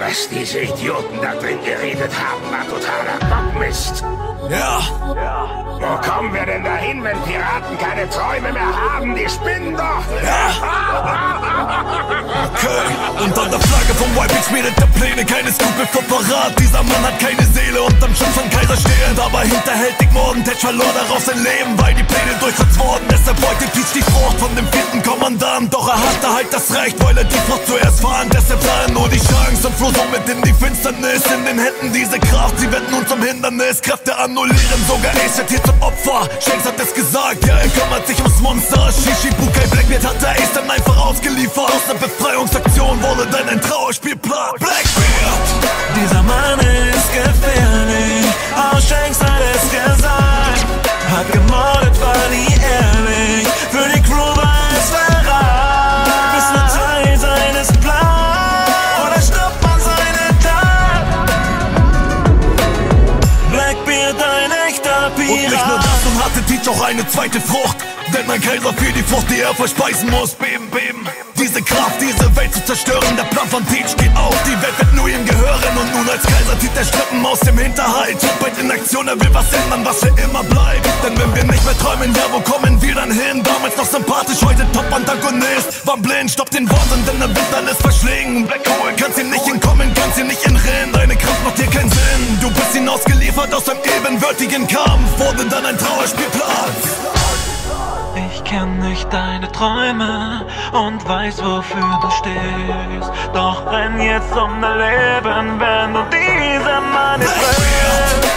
Was diese Idioten da drin geredet haben, war totaler Bockmist. Ja. Wo kommen wir denn dahin, wenn Piraten keine Träume mehr haben? Die spinnen doch! Ja. Okay. Und an der Flagge vom White Beach schmiedet der Pläne, keine Skrupel für parat. Dieser Mann hat keine Seele und am Schutz von Kaiser stehend. Aber hinterhältig Morden, Tetch verlor daraus sein Leben, weil die Pläne durchsetzt wurden. Deshalb wollte Peach die Frucht von dem 4. Kommandant. Doch er hatte halt das Recht, weil er die Frucht zuerst fand. Deshalb sah er nur die Chance und floh somit in die Finsternis. In den Händen diese Kraft, sie wird nun zum Hindernis. Kräfte annullieren, sogar Ace wird hier zum Opfer. Shanks hat es gesagt, ja, er kümmert sich ums Monster. Shishibukai Blackbeard hat der Ace dann einfach ausgeliefert. Aus der Befreiungsaktion wurde dann ein Trauerspiel platt. Blackbeard! Dieser Mann ist gefährlich, auch Shanks hat es gesagt. Hat gemordet, war nie ehrlich, für die Crew war es Verrat. Bist nur Teil seines Plans, oder stoppt man seine Tat. Blackbeard, ein echter Pirat. Und nicht nur das, nun hatte Teach auch eine zweite Frucht. Denn ein Kaiser für die Frucht, die er verspeisen muss. Beben, beben. Diese Kraft, diese Welt zu zerstören. Der Plan von Teach geht auf, die Welt wird nur ihm gehören. Und nun als Kaiser zieht der Strippen aus dem Hinterhalt. Trumpet in Aktion, er will was ändern, was für immer bleibt. Denn wenn wir nicht mehr träumen, ja, wo kommen wir dann hin? Damals noch sympathisch, heute Top-Antagonist. War blind, stoppt den Worten, denn er wird alles verschlingen. Black Hole, kannst ihm nicht entkommen, kannst ihm nicht entrinnen. Deine Kraft macht dir keinen Sinn. Du bist hinausgeliefert aus einem ebenwürdigen Kampf. Wurde dann ein Trauerspielplatz. Ich kenn nicht deine Träume und weiß, wofür du stehst. Doch renn jetzt um dein Leben, wenn du diesem Mann nicht willst.